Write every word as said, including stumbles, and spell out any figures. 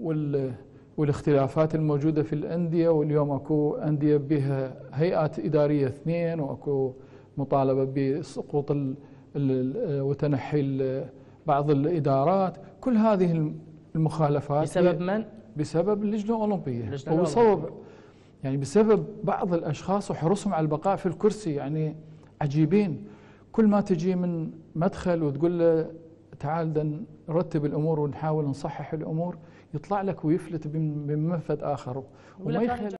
وال والاختلافات الموجودة في الأندية، واليوم أكو أندية بها هيئات إدارية اثنين، وأكو مطالبة بسقوط ال ال وتنحي بعض الإدارات. كل هذه المخالفات بسبب من؟ بسبب اللجنة الأولمبية، وبسبب يعني بسبب بعض الأشخاص وحرصهم على البقاء في الكرسي. يعني عجيبين، كل ما تجي من مدخل وتقول له تعال بدنا نرتب الأمور ونحاول نصحح الأمور، يطلع لك ويفلت بمنفذ آخر وما يخلي